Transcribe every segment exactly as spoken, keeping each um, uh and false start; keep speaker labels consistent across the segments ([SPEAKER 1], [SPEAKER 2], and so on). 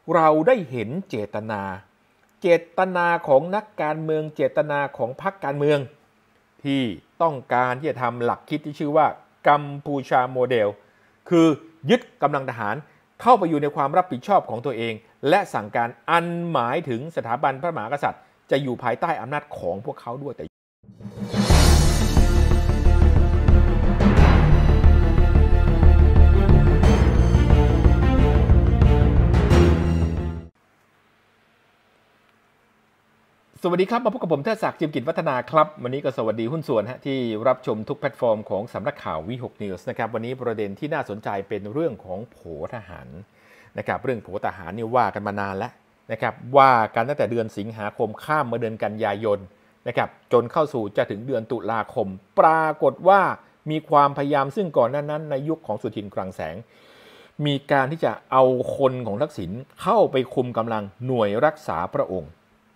[SPEAKER 1] เราได้เห็นเจตนาเจตนาของนักการเมืองเจตนาของพรรคการเมืองที่ต้องการที่จะทำหลักคิดที่ชื่อว่ากัมพูชาโมเดลคือยึดกำลังทหารเข้าไปอยู่ในความรับผิดชอบของตัวเองและสั่งการอันหมายถึงสถาบันพระมหากษัตริย์จะอยู่ภายใต้อำนาจของพวกเขาด้วยแต่สวัสดีครับมาพบกับผมเทิดศักดิ์ จิมกิจวัฒนาครับวันนี้ก็สวัสดีหุ้นส่วนฮะที่รับชมทุกแพลตฟอร์มของสำนักข่าววีหก News นะครับวันนี้ประเด็นที่น่าสนใจเป็นเรื่องของโผทหารนะครับเรื่องโผทหารนี่ว่ากันมานานแล้วนะครับว่ากันตั้งแต่เดือนสิงหาคมข้ามมาเดือนกันยายนนะครับจนเข้าสู่จะถึงเดือนตุลาคมปรากฏว่ามีความพยายามซึ่งก่อนหน้านั้นในยุคของสุทินคลังแสงมีการที่จะเอาคนของทักษิณเข้าไปคุมกำลังหน่วยรักษาพระองค์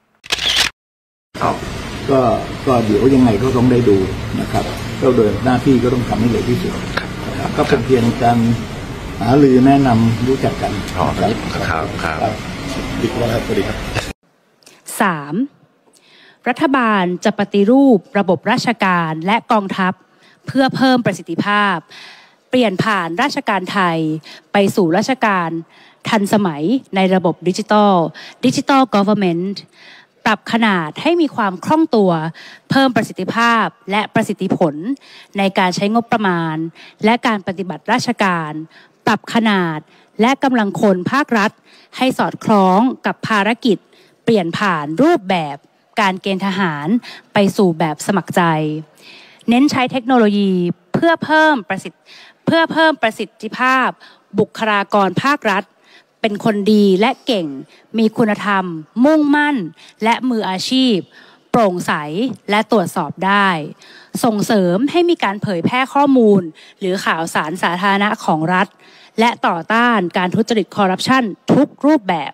[SPEAKER 2] ก็ก็เดี๋ยวยังไงก็ต้องได้ดูนะครับก็โดยหน้าที่ก็ต้องทำให้เร็วที่สุดก็เป็นเพียงการหารือแนะนำรู้จักกัน
[SPEAKER 3] ครับครับดีครับสวัสดีครับ
[SPEAKER 4] สามรัฐบาลจะปฏิรูประบบราชการและกองทัพเพื่อเพิ่มประสิทธิภาพเปลี่ยนผ่านราชการไทยไปสู่ราชการทันสมัยในระบบดิจิทัล Digital Governmentปรับขนาดให้มีความคล่องตัวเพิ่มประสิทธิภาพและประสิทธิผลในการใช้งบประมาณและการปฏิบัติราชการปรับขนาดและกำลังคนภาครัฐให้สอดคล้องกับภารกิจเปลี่ยนผ่านรูปแบบการเกณฑ์ทหารไปสู่แบบสมัครใจเน้นใช้เทคโนโลยีเพื่อเพิ่มประสิทธิเพื่อเพิ่มประสิทธิภาพบุคลากรภาครัฐเป็นคนดีและเก่งมีคุณธรรมมุ่งมั่นและมืออาชีพโปร่งใสและตรวจสอบได้ส่งเสริมให้มีการเผยแพร่ข้อมูลหรือข่าวสารสาธารณะของรัฐและต่อต้านการทุจริตคอร์รัปชันทุกรูปแบบ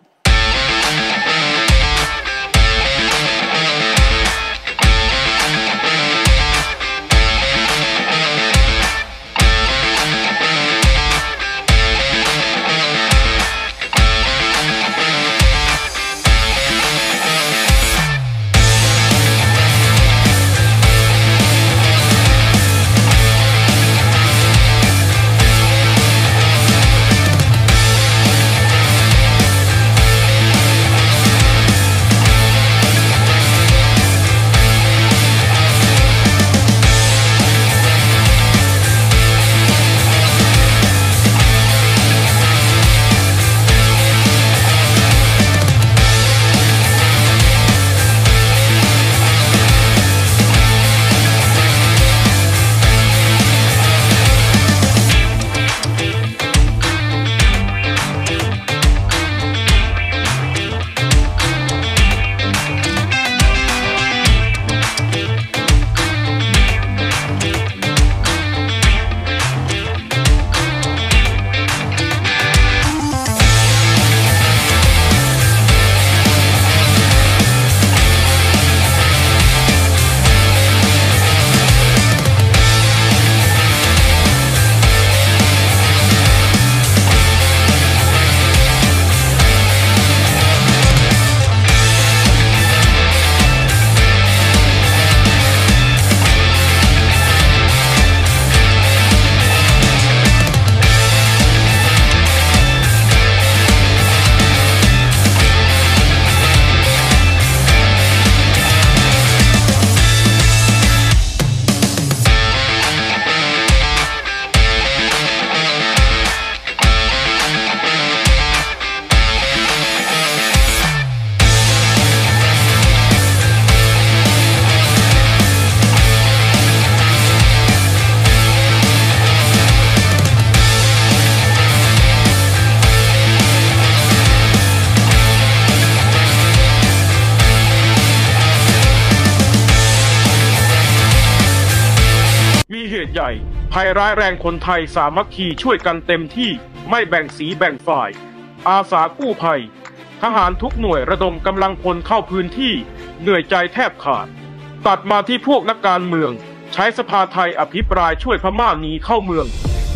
[SPEAKER 5] ใหญ่ภัยร้ายแรงคนไทยสามัคคีช่วยกันเต็มที่ไม่แบ่งสีแบ่งฝ่ายอาสากู้ภัยทหารทุกหน่วยระดมกำลังพลเข้าพื้นที่เหนื่อยใจแทบขาดตัดมาที่พวกนักการเมืองใช้สภาไทยอภิปรายช่วยพม่าหนีเข้าเมือง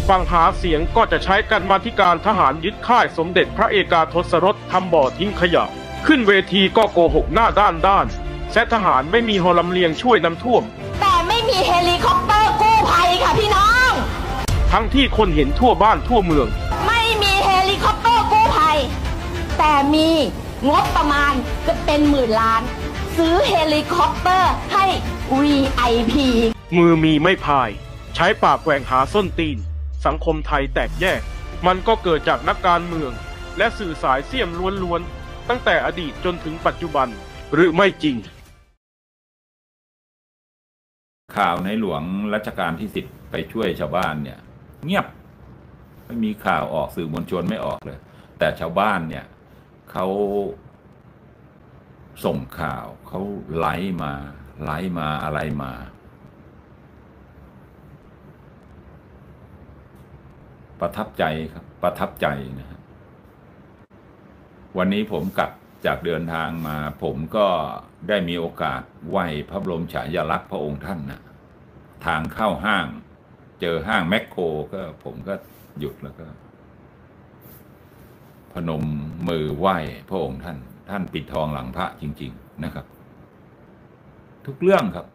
[SPEAKER 5] ฝั่งหาเสียงก็จะใช้กันมาธิการทหารยึดค่ายสมเด็จพระเอกาทศรสทำบ่อทิ้งขยะขึ้นเวทีก็โกหกหน้าด้านด้านแซทหารไม่มีฮอลำเลียงช่วยน้ำท่วม
[SPEAKER 6] แต่ไม่มีเฮลิคอปเตอร์กู้ภัยค่ะพี่น้อง
[SPEAKER 5] ทั้งที่คนเห็นทั่วบ้านทั่วเมือง
[SPEAKER 6] ไม่มีเฮลิคอปเตอร์กู้ภัยแต่มีงบประมาณก็เป็นหมื่นล้านซื้อเฮลิคอปเตอร์ให้ วี ไอ พี
[SPEAKER 5] มือมีไม่พายใช้ปากแหว่งหาส้นตีนสังคมไทยแตกแยกมันก็เกิดจากนักการเมืองและสื่อสายเสี่ยมล้วนๆตั้งแต่อดีตจนถึงปัจจุบันหรือไม่จริง
[SPEAKER 7] ข่าวในหลวงรัชกาลที่สิบไปช่วยชาวบ้านเนี่ยเงียบไม่มีข่าวออกสื่อมวลชนไม่ออกเลยแต่ชาวบ้านเนี่ยเขาส่งข่าวเขาไลฟ์มาไลฟ์มาอะไรมาประทับใจครับประทับใจนะครับวันนี้ผมกลับจากเดินทางมาผมก็ได้มีโอกาสไหว้พระบรมฉายาลักษณ์พระองค์ท่านนะทางเข้าห้างเจอห้างแมคโครก็ผมก็หยุดแล้วก็พนมมือไหว้พระองค์ท่านท่านปิดทองหลังพระจริงๆนะครับทุกเรื่องครับ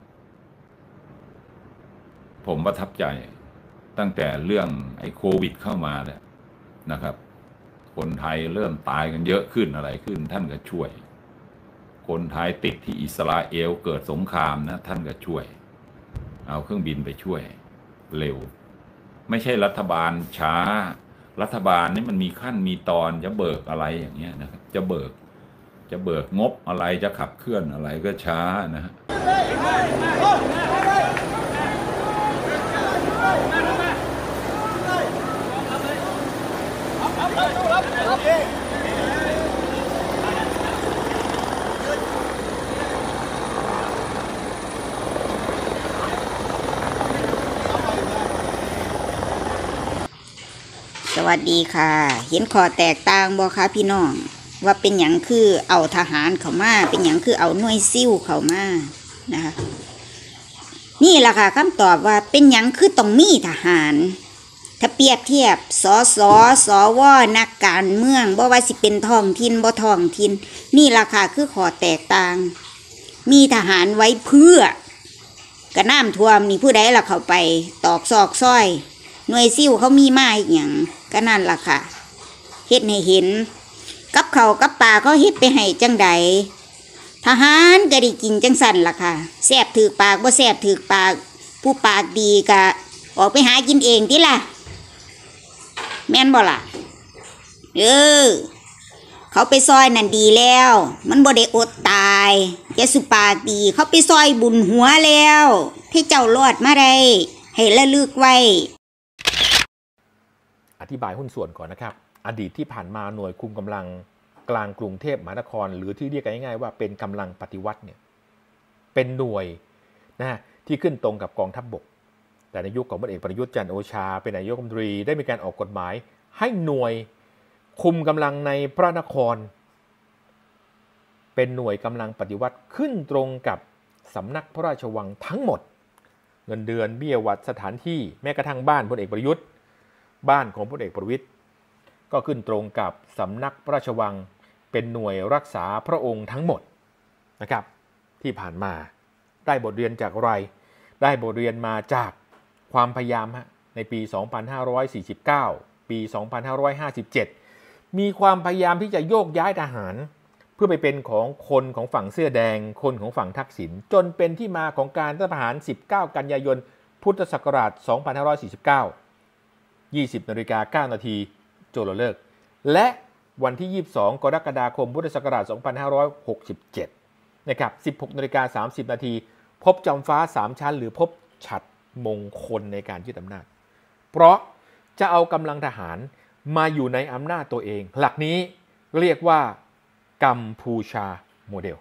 [SPEAKER 7] ผมประทับใจตั้งแต่เรื่องไอ้โควิดเข้ามาแล้วนะครับคนไทยเริ่มตายกันเยอะขึ้นอะไรขึ้นท่านก็ช่วยคนไทยติดที่อิสราเอลเกิดสงครามนะท่านก็ช่วยเอาเครื่องบินไปช่วยเร็วไม่ใช่รัฐบาลช้ารัฐบาลนี่มันมีขั้นมีตอนจะเบิกอะไรอย่างเงี้ยนะครับจะเบิกจะเบิกงบอะไรจะขับเคลื่อนอะไรก็ช้านะฮะ
[SPEAKER 8] สวัสดีค่ะเห็นข้อแตกต่างบ่คะพี่น้องว่าเป็นหยังคือเอาทหารเข้ามาเป็นหยังคือเอาหน่วยซิ่วเข้ามานะคะนี่แหละค่ะคำตอบว่าเป็นหยังคือต้องมีทหารถ้าเปรียบเทียบสสสวนักการเมืองบ่ว่าสิเป็นท้องถิ่นบ่ท้องถิ่นนี่แหละค่ะคือข้อแตกต่างมีทหารไว้เพื่อกระน้ำท่วมนี่ผู้ใดล่ะเข้าไปตอกซอกซอยหน่วยซิ่วเขามีมาอีกอย่างก็นั่นล่ะค่ะเฮ็ดให้เห็นกับเขากับป่าเขาเฮ็ดไปให้จังใดทหารก็ได้กินจังสั่นล่ะค่ะแซ่บถือปากบ่แซ่บถือปากผู้ปากดีก็ออกไปหากินเองติล่ะแม่นบ่ล่ะเออเขาไปซอยนั่นดีแล้วมันบ่ได้อดตายแกสุปากดีเขาไปซอยบุญหัวแล้วที่เจ้ารอดมาได้ให้ระลึกไว้
[SPEAKER 1] อธิบายหุ้นส่วนก่อนนะครับอดีตที่ผ่านมาหน่วยคุมกำลังกลางกรุงเทพมหานครหรือที่เรียกง่ายๆว่าเป็นกำลังปฏิวัติเนี่ยเป็นหน่วยนะที่ขึ้นตรงกับกองทัพบกแต่ในยุคของพลเอกประยุทธ์จันทร์โอชาเป็นนายกรัฐมนตรีได้มีการออกกฎหมายให้หน่วยคุมกำลังในพระนครเป็นหน่วยกำลังปฏิวัติขึ้นตรงกับสำนักพระราชวังทั้งหมดเงินเดือนเบี้ยวัดสถานที่แม้กระทั่งบ้านพลเอกประยุทธ์บ้านของพลเอกประวิตรก็ขึ้นตรงกับสำนักพระราชวังเป็นหน่วยรักษาพระองค์ทั้งหมดนะครับที่ผ่านมาได้บทเรียนจากอะไรได้บทเรียนมาจากความพยายามในปีสองพันห้าร้อยสี่สิบเก้าปีสองพันห้าร้อยห้าสิบเจ็ดมีความพยายามที่จะโยกย้ายทหารเพื่อไปเป็นของคนของฝั่งเสื้อแดงคนของฝั่งทักษิณจนเป็นที่มาของการรัฐประหารสิบเก้ากันยายนพุทธศักราชสองพันห้าร้อยสี่สิบเก้า ยี่สิบนาฬิกาเก้านาทีโจรฤกษ์และวันที่ยี่สิบสองกรกฎาคมพุทธศักราชสองพันห้าร้อยหกสิบเจ็ดนะครับ สิบหกนาฬิกาสามสิบนาทีพบจอมฟ้าสามชั้นหรือพบฉัตรมงคลในการยึดอำนาจเพราะจะเอากำลังทหารมาอยู่ในอำนาจตัวเองหลักนี้เรียกว่ากัมพูชาโมเดล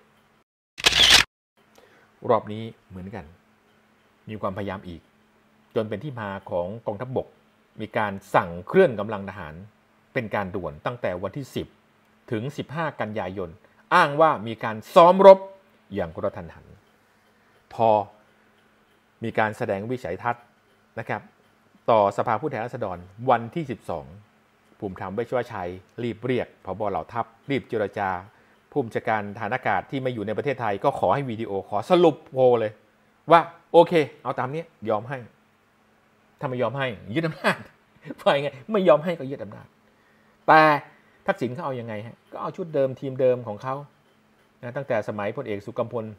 [SPEAKER 1] รอบนี้เหมือนกันมีความพยายามอีกจนเป็นที่มาของกองทัพบกมีการสั่งเคลื่อนกำลังทหารเป็นการด่วนตั้งแต่วันที่สิบถึงสิบห้ากันยายนอ้างว่ามีการซ้อมรบอย่างกระทันหันพอมีการแสดงวิสัยทัศน์นะครับต่อสภาผู้แทนราษฎรวันที่สิบสองภูมิธรรมเวชวชัยรีบเรียกผบ.เหล่าทัพรีบเจรจาผู้บัญชาการฐานอากาศที่ไม่อยู่ในประเทศไทยก็ขอให้วิดีโอขอสรุปโพลเลยว่าโอเคเอาตามนี้ยอมให้ถ้าไม่ยอมให้ยึดอำนาจว่าไงไม่ยอมให้ก็ยึดอำนาจแต่ทักษิณเขาเอายังไงฮะก็เอาชุดเดิมทีมเดิมของเขานะตั้งแต่สมัยพลเอกสุกัมพล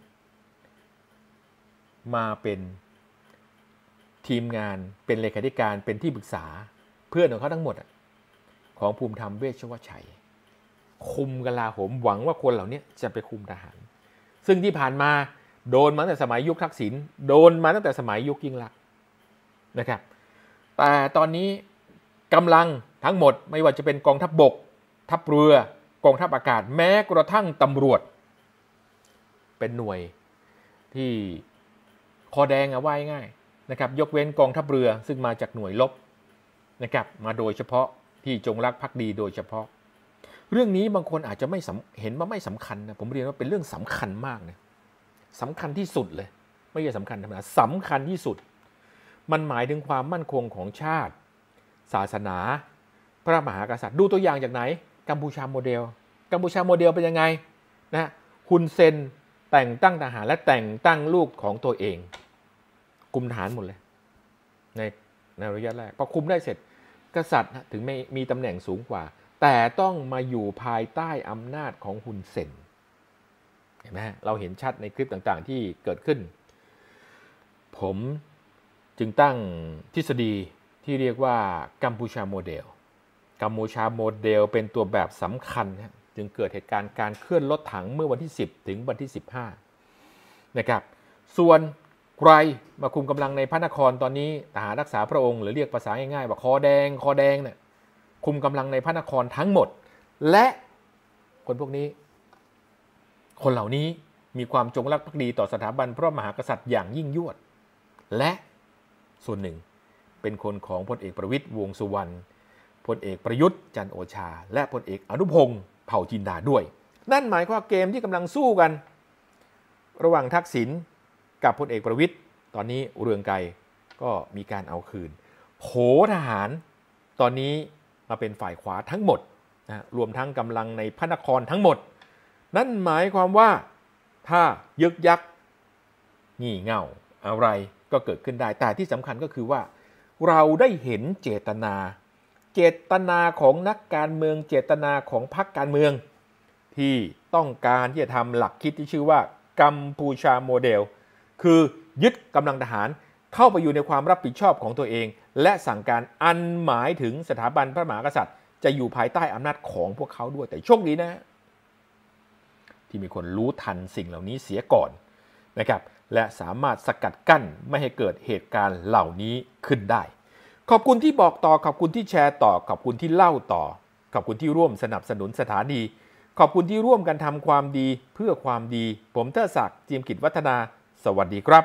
[SPEAKER 1] มาเป็นทีมงานเป็นเลขาธิการเป็นที่ปรึกษาเพื่อนของเขาทั้งหมดของภูมิธรรมเวชวชัยคุมกลาโหมหวังว่าคนเหล่านี้จะไปคุมทหารซึ่งที่ผ่านมาโดนมาตั้งแต่สมัยยุคทักษิณโดนมาตั้งแต่สมัยยุคยิ่งลักษณ์นะครับแต่ตอนนี้กำลังทั้งหมดไม่ว่าจะเป็นกองทัพบกทัพเรือกองทัพอากาศแม้กระทั่งตำรวจเป็นหน่วยที่คอแดงเอาไว้ง่ายนะครับยกเว้นกองทัพเรือซึ่งมาจากหน่วยรบนะครับมาโดยเฉพาะที่จงรักภักดีโดยเฉพาะเรื่องนี้บางคนอาจจะไม่เห็นว่าไม่สำคัญนะผมเรียนว่าเป็นเรื่องสำคัญมากนะสำคัญที่สุดเลยไม่ใช่สำคัญธรรมดาสำคัญที่สุดมันหมายถึงความมั่นคงของชาติศาสนาพระมหากษัตริย์ดูตัวอย่างจากไหนกัมพูชาโมเดลกัมพูชาโมเดลเป็นยังไงนะฮุนเซนแต่งตั้งทหารและแต่งตั้งลูกของตัวเองคุมทหารหมดเลยในในระยะแรกพอคุมได้เสร็จกษัตริย์ถึงไม่มีตำแหน่งสูงกว่าแต่ต้องมาอยู่ภายใต้อำนาจของฮุนเซนเห็นไหมเราเห็นชัดในคลิปต่างๆที่เกิดขึ้นผมจึงตั้งทฤษฎีที่เรียกว่ากัมพูชาโมเดลกัมพูชาโมเดลเป็นตัวแบบสำคัญจึงเกิดเหตุการณ์การเคลื่อนรถถังเมื่อวันที่สิบถึงวันที่สิบห้านะครับส่วนใครมาคุมกำลังในพระนครตอนนี้ทหารรักษาพระองค์หรือเรียกภาษาง่ายๆว่าคอแดงคอแดงเนี่ยคุมกำลังในพระนครทั้งหมดและคนพวกนี้คนเหล่านี้มีความจงรักภักดีต่อสถาบันพระมหากษัตริย์อย่างยิ่งยวดและส่วนหนึ่งเป็นคนของพลเอกประวิตรวงษ์สุวรรณพลเอกประยุทธ์จันทร์โอชาและพลเอกอนุพงษ์เผ่าจินดาด้วยนั่นหมายความว่าเกมที่กำลังสู้กันระหว่างทักษิณกับพลเอกประวิตรตอนนี้เรืองไกรก็มีการเอาคืนโผทหารตอนนี้มาเป็นฝ่ายขวาทั้งหมดนะรวมทั้งกำลังในพระนครทั้งหมดนั่นหมายความว่าถ้ายึกยักงี่เง่าอะไรก็เกิดขึ้นได้แต่ที่สำคัญก็คือว่าเราได้เห็นเจตนาเจตนาของนักการเมืองเจตนาของพรรคการเมืองที่ต้องการที่จะทำหลักคิดที่ชื่อว่ากัมพูชาโมเดลคือยึดกำลังทหารเข้าไปอยู่ในความรับผิดชอบของตัวเองและสั่งการอันหมายถึงสถาบันพระมหากษัตริย์จะอยู่ภายใต้อำนาจของพวกเขาด้วยแต่โชคดีนะที่มีคนรู้ทันสิ่งเหล่านี้เสียก่อนนะครับและสามารถสกัดกั้นไม่ให้เกิดเหตุการณ์เหล่านี้ขึ้นได้ขอบคุณที่บอกต่อขอบคุณที่แชร์ต่อขอบคุณที่เล่าต่อขอบคุณที่ร่วมสนับสนุนสถานีขอบคุณที่ร่วมกันทำความดีเพื่อความดีผมเทิดศักดิ์ จีมกิจวัฒนาสวัสดีครับ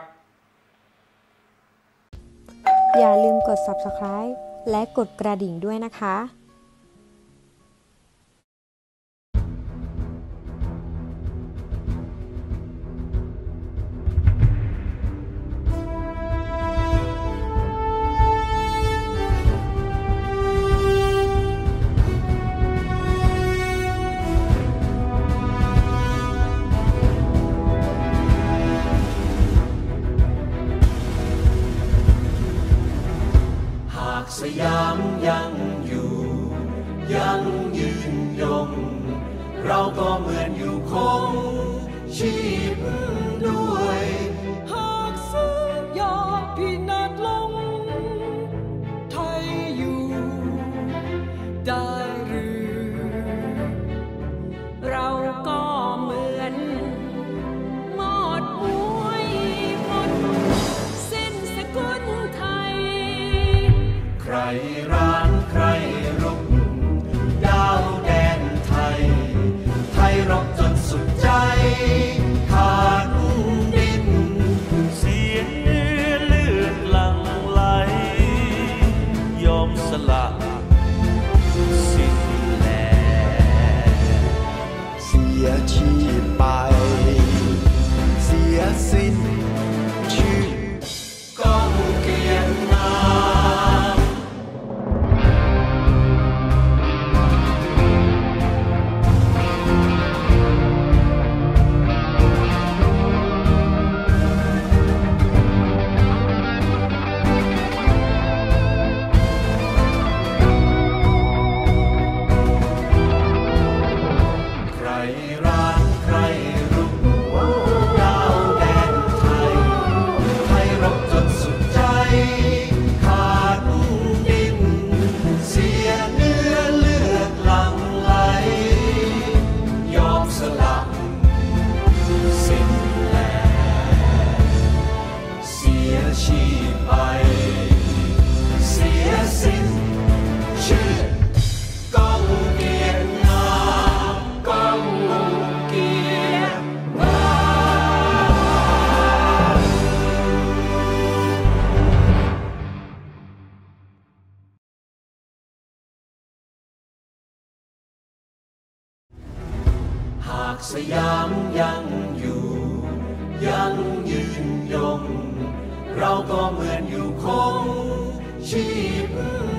[SPEAKER 9] อย่าลืมกด ซับสไครบ์ และกดกระดิ่งด้วยนะคะ
[SPEAKER 10] สยามยังอยู่ยังยืนยงเราก็เหมือนอยู่คงชีพด้วยหากสยามพินาศลงไทยอยู่ได้หรือเราก็เหมือนหมดมวยหมดสิ้นสกุลไทยใครร้านใครรุกดาวแดนไทยไทยรบจนสุดใจขาดดินเสียเนื้อเลือดหลั่งไหลยอมสละสิ้นแลเสียชีพไปเสียสิ้นชื่อกองเกียรตินามากสยามยังอยู่ยังยืนยงเราก็เหมือนอยู่คงชีพ